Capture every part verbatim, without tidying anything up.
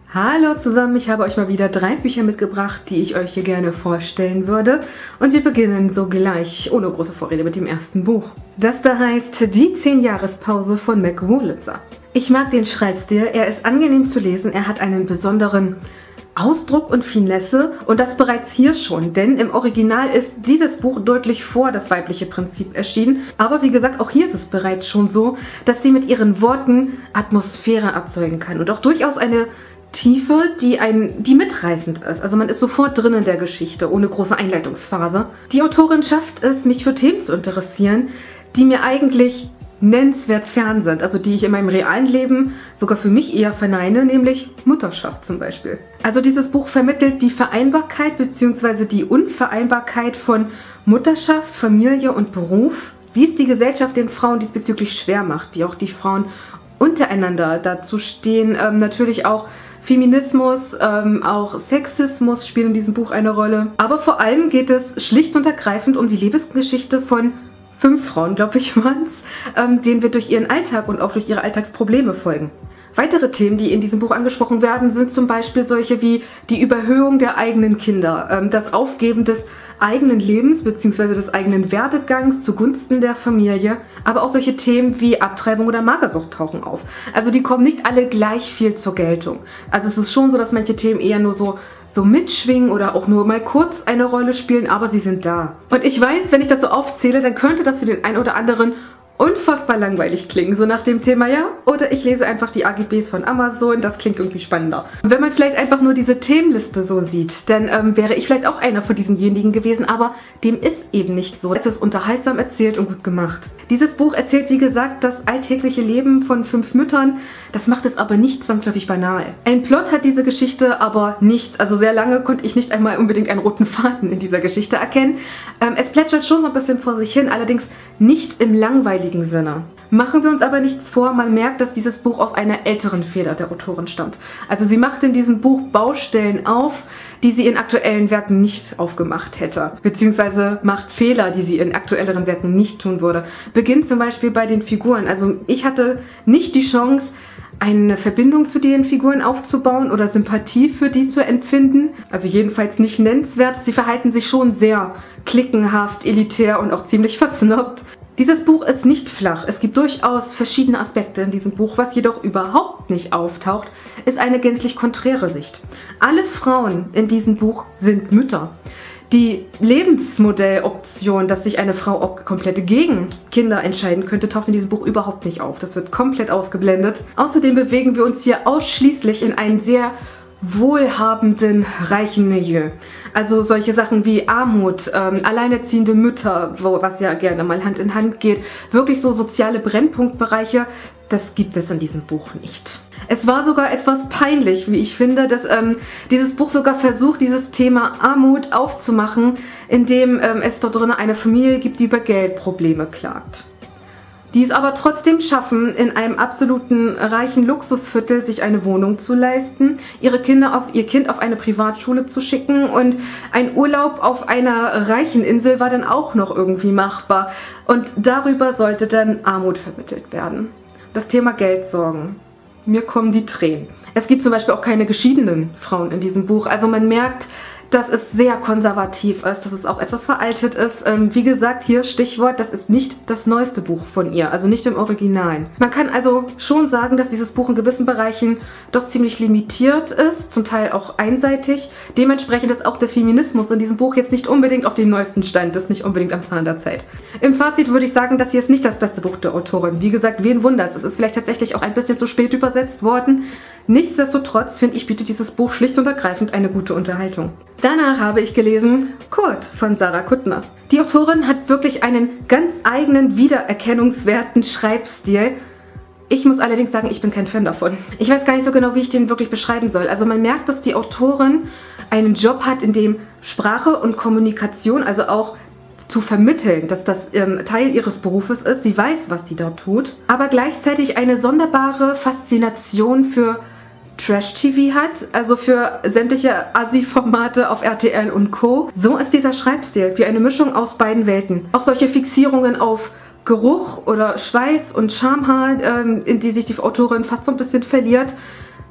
Hallo zusammen, ich habe euch mal wieder drei Bücher mitgebracht, die ich euch hier gerne vorstellen würde. Und wir beginnen sogleich, ohne große Vorrede, mit dem ersten Buch. Das da heißt Die zehn-Jahres-Pause von Meg Wolitzer. Ich mag den Schreibstil, er ist angenehm zu lesen, er hat einen besonderen Ausdruck und Finesse und das bereits hier schon, denn im Original ist dieses Buch deutlich vor das weibliche Prinzip erschienen. Aber wie gesagt, auch hier ist es bereits schon so, dass sie mit ihren Worten Atmosphäre erzeugen kann und auch durchaus eine Tiefe, die, ein, die mitreißend ist. Also man ist sofort drin in der Geschichte, ohne große Einleitungsphase. Die Autorin schafft es, mich für Themen zu interessieren, die mir eigentlich nennenswert fern sind, also die ich in meinem realen Leben sogar für mich eher verneine, nämlich Mutterschaft zum Beispiel. Also dieses Buch vermittelt die Vereinbarkeit bzw. die Unvereinbarkeit von Mutterschaft, Familie und Beruf, wie es die Gesellschaft den Frauen diesbezüglich schwer macht, wie auch die Frauen untereinander dazu stehen, ähm, natürlich auch Feminismus, ähm, auch Sexismus spielen in diesem Buch eine Rolle. Aber vor allem geht es schlicht und ergreifend um die Lebensgeschichte von fünf Frauen, glaube ich, waren es, ähm, denen wir durch ihren Alltag und auch durch ihre Alltagsprobleme folgen. Weitere Themen, die in diesem Buch angesprochen werden, sind zum Beispiel solche wie die Überhöhung der eigenen Kinder, ähm, das Aufgeben des eigenen Lebens bzw. des eigenen Werdegangs zugunsten der Familie, aber auch solche Themen wie Abtreibung oder Magersucht tauchen auf. Also die kommen nicht alle gleich viel zur Geltung. Also es ist schon so, dass manche Themen eher nur so so mitschwingen oder auch nur mal kurz eine Rolle spielen, aber sie sind da. Und ich weiß, wenn ich das so aufzähle, dann könnte das für den einen oder anderen unfassbar langweilig klingen, so nach dem Thema, ja, oder ich lese einfach die A G Bs von Amazon, das klingt irgendwie spannender. Und wenn man vielleicht einfach nur diese Themenliste so sieht, dann ähm, wäre ich vielleicht auch einer von diesenjenigen gewesen, aber dem ist eben nicht so. Es ist unterhaltsam erzählt und gut gemacht. Dieses Buch erzählt, wie gesagt, das alltägliche Leben von fünf Müttern, das macht es aber nicht zwangsläufig banal. Ein Plot hat diese Geschichte aber nicht, also sehr lange konnte ich nicht einmal unbedingt einen roten Faden in dieser Geschichte erkennen. Ähm, es plätschert schon so ein bisschen vor sich hin, allerdings nicht im langweiligen Sinne. Machen wir uns aber nichts vor, man merkt, dass dieses Buch aus einer älteren Feder der Autorin stammt. Also sie macht in diesem Buch Baustellen auf, die sie in aktuellen Werken nicht aufgemacht hätte. Beziehungsweise macht Fehler, die sie in aktuelleren Werken nicht tun würde. Beginnt zum Beispiel bei den Figuren. Also ich hatte nicht die Chance, eine Verbindung zu den Figuren aufzubauen oder Sympathie für die zu empfinden. Also jedenfalls nicht nennenswert. Sie verhalten sich schon sehr klickenhaft, elitär und auch ziemlich versnobbt. Dieses Buch ist nicht flach. Es gibt durchaus verschiedene Aspekte in diesem Buch. Was jedoch überhaupt nicht auftaucht, ist eine gänzlich konträre Sicht. Alle Frauen in diesem Buch sind Mütter. Die Lebensmodelloption, dass sich eine Frau auch komplett gegen Kinder entscheiden könnte, taucht in diesem Buch überhaupt nicht auf. Das wird komplett ausgeblendet. Außerdem bewegen wir uns hier ausschließlich in einen sehr wohlhabenden, reichen Milieu. Also solche Sachen wie Armut, ähm, alleinerziehende Mütter, wo, was ja gerne mal Hand in Hand geht, wirklich so soziale Brennpunktbereiche, das gibt es in diesem Buch nicht. Es war sogar etwas peinlich, wie ich finde, dass ähm, dieses Buch sogar versucht, dieses Thema Armut aufzumachen, indem ähm, es dort drin eine Familie gibt, die über Geldprobleme klagt. Die es aber trotzdem schaffen, in einem absoluten reichen Luxusviertel sich eine Wohnung zu leisten, ihre Kinder auf, ihr Kind auf eine Privatschule zu schicken und ein Urlaub auf einer reichen Insel war dann auch noch irgendwie machbar. Und darüber sollte dann Armut vermittelt werden. Das Thema Geldsorgen. Mir kommen die Tränen. Es gibt zum Beispiel auch keine geschiedenen Frauen in diesem Buch. Also man merkt, dass es sehr konservativ ist, dass es auch etwas veraltet ist. Ähm, wie gesagt, hier Stichwort, das ist nicht das neueste Buch von ihr, also nicht im Original. Man kann also schon sagen, dass dieses Buch in gewissen Bereichen doch ziemlich limitiert ist, zum Teil auch einseitig. Dementsprechend ist auch der Feminismus in diesem Buch jetzt nicht unbedingt auf dem neuesten Stand, ist nicht unbedingt am Zahn der Zeit. Im Fazit würde ich sagen, das hier ist nicht das beste Buch der Autorin. Wie gesagt, wen wundert's? Es ist vielleicht tatsächlich auch ein bisschen zu spät übersetzt worden. Nichtsdestotrotz finde ich, bietet dieses Buch schlicht und ergreifend eine gute Unterhaltung. Danach habe ich gelesen Kurt von Sarah Kuttner. Die Autorin hat wirklich einen ganz eigenen, wiedererkennungswerten Schreibstil. Ich muss allerdings sagen, ich bin kein Fan davon. Ich weiß gar nicht so genau, wie ich den wirklich beschreiben soll. Also man merkt, dass die Autorin einen Job hat, in dem Sprache und Kommunikation, also auch zu vermitteln, dass das ähm, Teil ihres Berufes ist. Sie weiß, was sie da tut. Aber gleichzeitig eine sonderbare Faszination für Trash-T V hat, also für sämtliche Assi-Formate auf R T L und Co. So ist dieser Schreibstil, wie eine Mischung aus beiden Welten. Auch solche Fixierungen auf Geruch oder Schweiß und Schamhaar, ähm, in die sich die Autorin fast so ein bisschen verliert,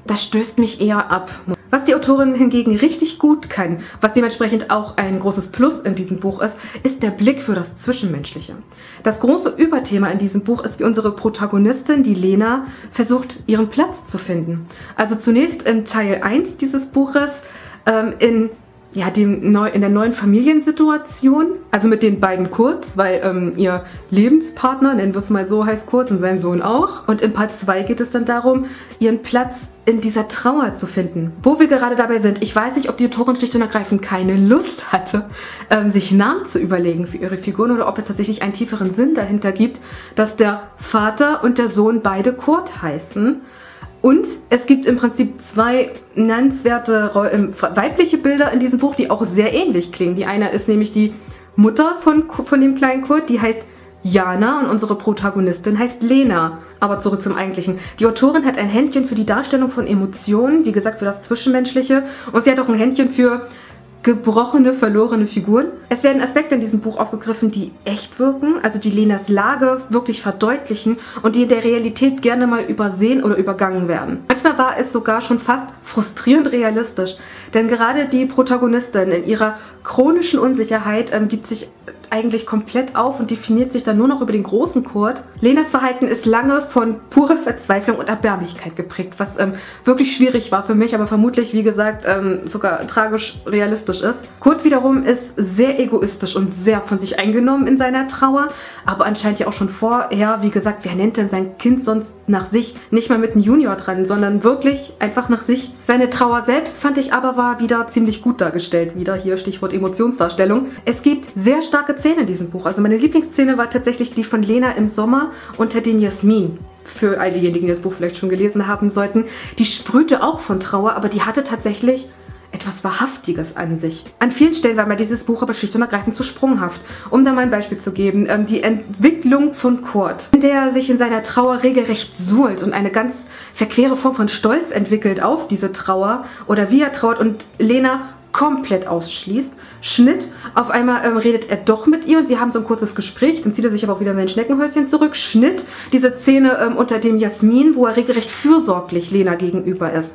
das stößt mich eher ab. Was die Autorin hingegen richtig gut kann, was dementsprechend auch ein großes Plus in diesem Buch ist, ist der Blick für das Zwischenmenschliche. Das große Überthema in diesem Buch ist, wie unsere Protagonistin, die Lena, versucht, ihren Platz zu finden. Also zunächst in Teil eins dieses Buches, ähm, in Ja, dem neu, in der neuen Familiensituation, also mit den beiden Kurts, weil ähm, ihr Lebenspartner, nennen wir es mal so, heißt Kurt und sein Sohn auch. Und in Part zwei geht es dann darum, ihren Platz in dieser Trauer zu finden. Wo wir gerade dabei sind, ich weiß nicht, ob die Autorin schlicht und ergreifend keine Lust hatte, ähm, sich Namen zu überlegen für ihre Figuren oder ob es tatsächlich einen tieferen Sinn dahinter gibt, dass der Vater und der Sohn beide Kurt heißen. Und es gibt im Prinzip zwei nennenswerte weibliche Bilder in diesem Buch, die auch sehr ähnlich klingen. Die eine ist nämlich die Mutter von, von dem kleinen Kurt, die heißt Jana und unsere Protagonistin heißt Lena. Aber zurück zum Eigentlichen. Die Autorin hat ein Händchen für die Darstellung von Emotionen, wie gesagt für das Zwischenmenschliche. Und sie hat auch ein Händchen für gebrochene, verlorene Figuren. Es werden Aspekte in diesem Buch aufgegriffen, die echt wirken, also die Lenas Lage wirklich verdeutlichen und die in der Realität gerne mal übersehen oder übergangen werden. Manchmal war es sogar schon fast frustrierend realistisch, denn gerade die Protagonistin in ihrer chronischen Unsicherheit ähm, gibt sich eigentlich komplett auf und definiert sich dann nur noch über den großen Kurt. Lenas Verhalten ist lange von purer Verzweiflung und Erbärmlichkeit geprägt, was ähm, wirklich schwierig war für mich, aber vermutlich, wie gesagt, ähm, sogar tragisch realistisch ist. Kurt wiederum ist sehr egoistisch und sehr von sich eingenommen in seiner Trauer, aber anscheinend ja auch schon vorher, wie gesagt, wer nennt denn sein Kind sonst nach sich? Nicht mal mit einem Junior dran, sondern wirklich einfach nach sich. Seine Trauer selbst, fand ich aber, war wieder ziemlich gut dargestellt. Wieder hier Stichwort Emotionsdarstellung. Es gibt sehr starke Szenen in diesem Buch. Also meine Lieblingsszene war tatsächlich die von Lena im Sommer unter den Jasmin. Für all diejenigen, die das Buch vielleicht schon gelesen haben sollten. Die sprühte auch von Trauer, aber die hatte tatsächlich etwas Wahrhaftiges an sich. An vielen Stellen war mir dieses Buch aber schlicht und ergreifend zu sprunghaft. Um da mal ein Beispiel zu geben, ähm, die Entwicklung von Kurt, in der er sich in seiner Trauer regelrecht suhlt und eine ganz verquere Form von Stolz entwickelt auf diese Trauer oder wie er trauert und Lena komplett ausschließt. Schnitt, auf einmal ähm, redet er doch mit ihr und sie haben so ein kurzes Gespräch, dann zieht er sich aber auch wieder in sein Schneckenhäuschen zurück. Schnitt, diese Szene ähm, unter dem Jasmin, wo er regelrecht fürsorglich Lena gegenüber ist.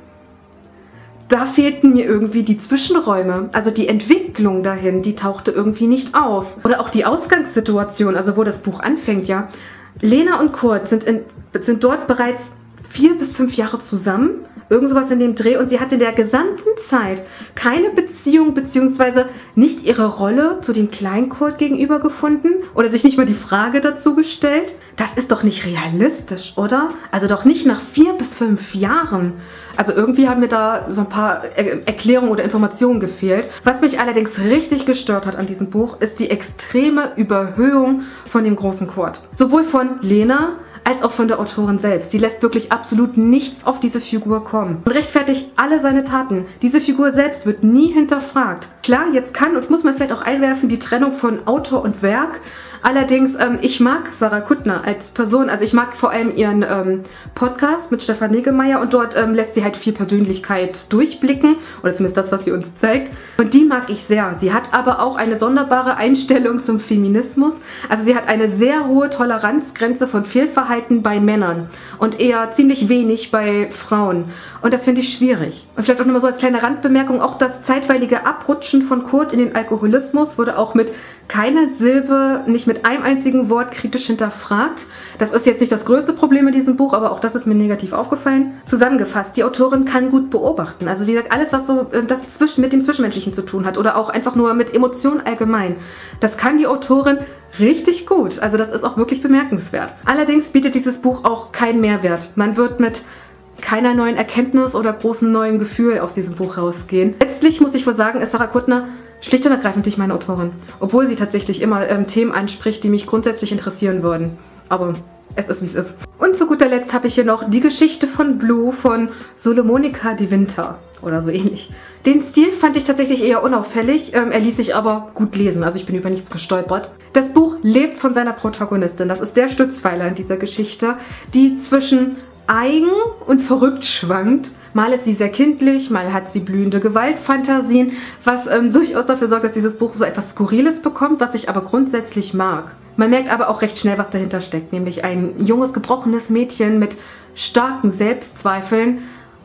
Da fehlten mir irgendwie die Zwischenräume, also die Entwicklung dahin, die tauchte irgendwie nicht auf. Oder auch die Ausgangssituation, also wo das Buch anfängt, ja. Lena und Kurt sind, in, sind dort bereits vier bis fünf Jahre zusammen, irgend sowas in dem Dreh, und sie hat in der gesamten Zeit keine Beziehung bzw. nicht ihre Rolle zu dem kleinen Kurt gegenüber gefunden oder sich nicht mal die Frage dazu gestellt. Das ist doch nicht realistisch, oder? Also doch nicht nach vier bis fünf Jahren. Also irgendwie haben mir da so ein paar er Erklärungen oder Informationen gefehlt. Was mich allerdings richtig gestört hat an diesem Buch, ist die extreme Überhöhung von dem großen Kurt. Sowohl von Lena als auch von der Autorin selbst. Sie lässt wirklich absolut nichts auf diese Figur kommen und rechtfertigt alle seine Taten. Diese Figur selbst wird nie hinterfragt. Klar, jetzt kann und muss man vielleicht auch einwerfen die Trennung von Autor und Werk. Allerdings, ähm, ich mag Sarah Kuttner als Person, also ich mag vor allem ihren ähm, Podcast mit Stefan Niggemeier und dort ähm, lässt sie halt viel Persönlichkeit durchblicken, oder zumindest das, was sie uns zeigt. Und die mag ich sehr. Sie hat aber auch eine sonderbare Einstellung zum Feminismus. Also sie hat eine sehr hohe Toleranzgrenze von Fehlverhalten bei Männern und eher ziemlich wenig bei Frauen. Und das finde ich schwierig. Und vielleicht auch nochmal so als kleine Randbemerkung, auch das zeitweilige Abrutschen von Kurt in den Alkoholismus wurde auch mit keiner Silbe, nicht mit einem einzigen Wort kritisch hinterfragt. Das ist jetzt nicht das größte Problem in diesem Buch, aber auch das ist mir negativ aufgefallen. Zusammengefasst, die Autorin kann gut beobachten. Also wie gesagt, alles, was so äh, das zwischen, mit dem Zwischenmenschlichen zu tun hat oder auch einfach nur mit Emotionen allgemein, das kann die Autorin richtig gut. Also das ist auch wirklich bemerkenswert. Allerdings bietet dieses Buch auch keinen Mehrwert. Man wird mit keiner neuen Erkenntnis oder großen neuen Gefühl aus diesem Buch rausgehen. Letztlich muss ich wohl sagen, ist Sarah Kuttner schlicht und ergreifend nicht meine Autorin. Obwohl sie tatsächlich immer ähm, Themen anspricht, die mich grundsätzlich interessieren würden. Aber es ist, wie es ist. Und zu guter Letzt habe ich hier noch die Geschichte von Blue von Solomonika de Winter. Oder so ähnlich. Den Stil fand ich tatsächlich eher unauffällig, ähm, er ließ sich aber gut lesen, also ich bin über nichts gestolpert. Das Buch lebt von seiner Protagonistin, das ist der Stützpfeiler in dieser Geschichte, die zwischen eigen und verrückt schwankt. Mal ist sie sehr kindlich, mal hat sie blühende Gewaltfantasien, was ähm, durchaus dafür sorgt, dass dieses Buch so etwas Skurriles bekommt, was ich aber grundsätzlich mag. Man merkt aber auch recht schnell, was dahinter steckt, nämlich ein junges, gebrochenes Mädchen mit starken Selbstzweifeln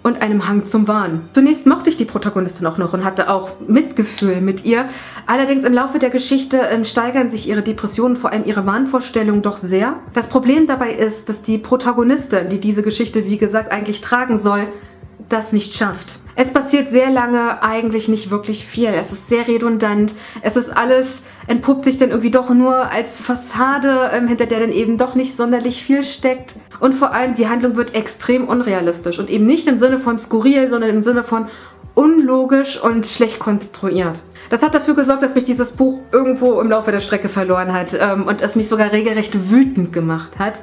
und einem Hang zum Wahn. Zunächst mochte ich die Protagonistin auch noch und hatte auch Mitgefühl mit ihr. Allerdings im Laufe der Geschichte ähm, steigern sich ihre Depressionen, vor allem ihre Wahnvorstellungen doch sehr. Das Problem dabei ist, dass die Protagonistin, die diese Geschichte wie gesagt eigentlich tragen soll, das nicht schafft. Es passiert sehr lange eigentlich nicht wirklich viel. Es ist sehr redundant. Es ist alles, entpuppt sich dann irgendwie doch nur als Fassade, ähm, hinter der dann eben doch nicht sonderlich viel steckt. Und vor allem die Handlung wird extrem unrealistisch. Und eben nicht im Sinne von skurril, sondern im Sinne von unlogisch und schlecht konstruiert. Das hat dafür gesorgt, dass mich dieses Buch irgendwo im Laufe der Strecke verloren hat ähm, und es mich sogar regelrecht wütend gemacht hat.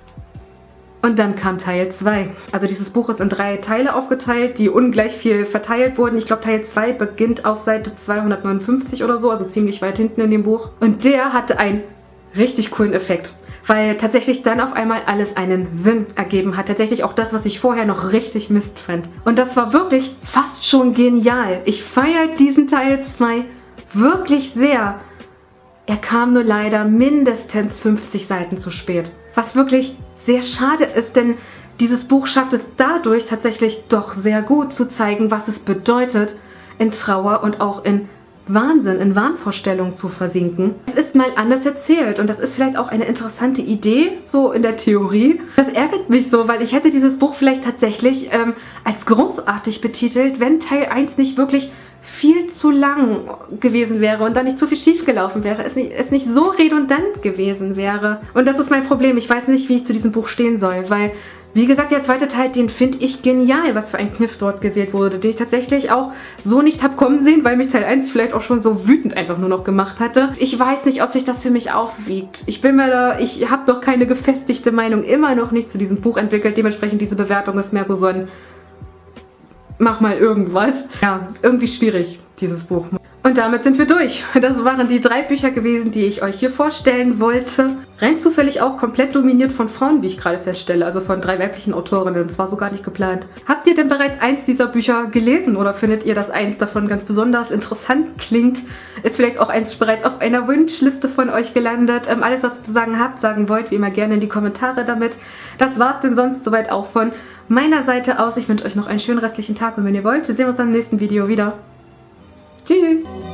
Und dann kam Teil zwei. Also dieses Buch ist in drei Teile aufgeteilt, die ungleich viel verteilt wurden. Ich glaube, Teil zwei beginnt auf Seite zweihundertneunundfünfzig oder so, also ziemlich weit hinten in dem Buch. Und der hatte einen richtig coolen Effekt, weil tatsächlich dann auf einmal alles einen Sinn ergeben hat. Tatsächlich auch das, was ich vorher noch richtig Mist fand. Und das war wirklich fast schon genial. Ich feiere diesen Teil zwei wirklich sehr. Er kam nur leider mindestens fünfzig Seiten zu spät. Was wirklich sehr schade ist, denn dieses Buch schafft es dadurch tatsächlich doch sehr gut zu zeigen, was es bedeutet, in Trauer und auch in Wahnsinn, in Wahnvorstellungen zu versinken. Es ist mal anders erzählt und das ist vielleicht auch eine interessante Idee, so in der Theorie. Das ärgert mich so, weil ich hätte dieses Buch vielleicht tatsächlich ähm, als großartig betitelt, wenn Teil eins nicht wirklich viel zu lang gewesen wäre und da nicht zu viel schief gelaufen wäre, es nicht, es nicht so redundant gewesen wäre. Und das ist mein Problem. Ich weiß nicht, wie ich zu diesem Buch stehen soll, weil, wie gesagt, der zweite Teil, den finde ich genial, was für ein Kniff dort gewählt wurde, den ich tatsächlich auch so nicht habe kommen sehen, weil mich Teil eins vielleicht auch schon so wütend einfach nur noch gemacht hatte. Ich weiß nicht, ob sich das für mich aufwiegt. Ich bin mir da, ich habe noch keine gefestigte Meinung, immer noch nicht zu diesem Buch entwickelt. Dementsprechend diese Bewertung ist mehr so so ein mach mal irgendwas. Ja, irgendwie schwierig, dieses Buch. Und damit sind wir durch. Das waren die drei Bücher gewesen, die ich euch hier vorstellen wollte. Rein zufällig auch komplett dominiert von Frauen, wie ich gerade feststelle. Also von drei weiblichen Autorinnen. Das war so gar nicht geplant. Habt ihr denn bereits eins dieser Bücher gelesen? Oder findet ihr, dass eins davon ganz besonders interessant klingt? Ist vielleicht auch eins bereits auf einer Wunschliste von euch gelandet? Ähm, alles, was ihr zu sagen habt, sagen wollt, wie immer gerne in die Kommentare damit. Das war's denn sonst soweit auch von meiner Seite aus. Ich wünsche euch noch einen schönen restlichen Tag und wenn ihr wollt, sehen wir uns im nächsten Video wieder. Tschüss!